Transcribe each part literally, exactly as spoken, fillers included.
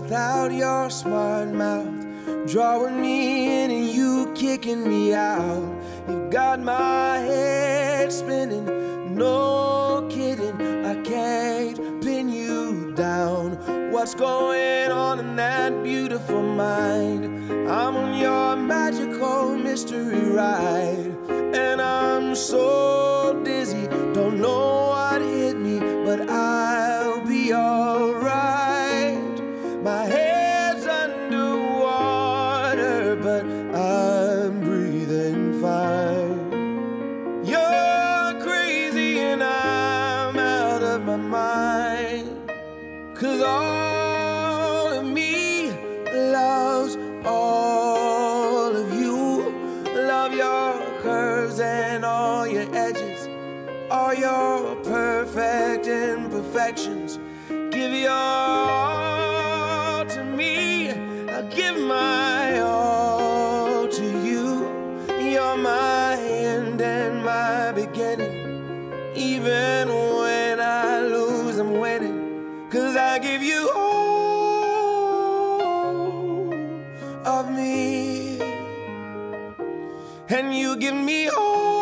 without your smart mouth, drawing me in and you kicking me out. You've got my head spinning, no kidding, I can't pin you down. What's going on in that beautiful mind? I'm on your magical mystery ride, and I'm so dizzy, don't know what hit me, but I'll be alright. My head's underwater, but I'm breathing fine. You're crazy and I'm out of my mind, 'cause all of me loves all of you. Love your curves and all your edges, all your perfect imperfections. Give your all to me, I'll give my all to you. You're my end and my beginning. Even when I lose, I'm winning, 'cause I give you all of me, and you give me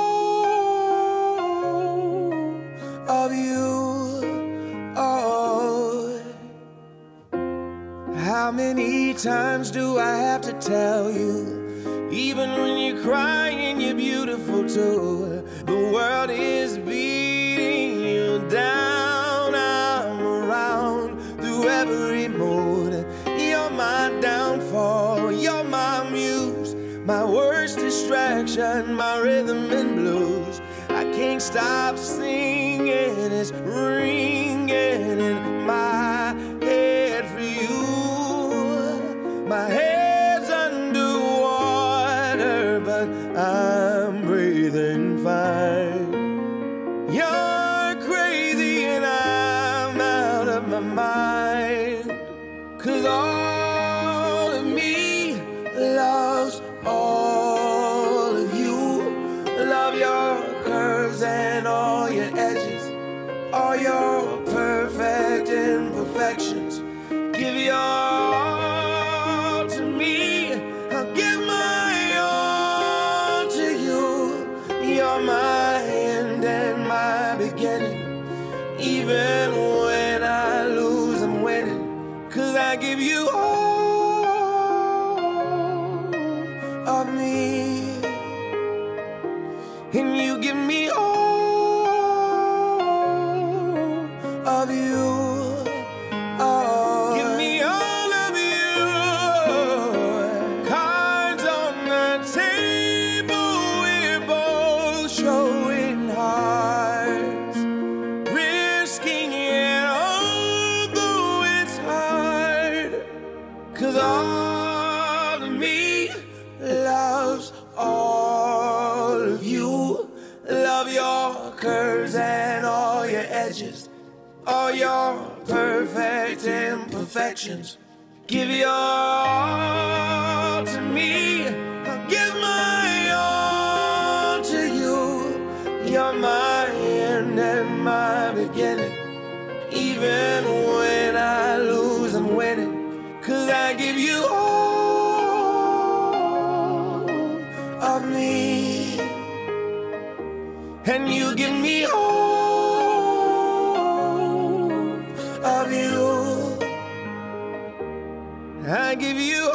all of you. Oh, how many times do I have to tell you? Even when you're crying, you're beautiful too. The world is beating you down. I'm around through every mood. You're my downfall, you're my muse, my worst distraction, my rhythm and blues. I can't stop singing, it's ringing in my head for you. My head's underwater, but I'm breathing fine. You're crazy and I'm out of my mind, 'cause all of me loves all of you. Love your curves and all your edges, all your perfect imperfections. Give your all to me, I'll give my all to you. You're my end and my beginning. Even when I lose, I'm winning, 'cause I give you all of me, and you give me all of you. Oh, give me all of you. Cards on the table, we're both showing hearts, risking it although it's hard, 'cause all of me loves all of you. Love your curves and all your edges, all your perfect imperfections. Give your all to me, I'll give my all to you. You're my end and my beginning. Even when I lose, I'm winning, 'cause I give you all of me, and you give me all of you. I give you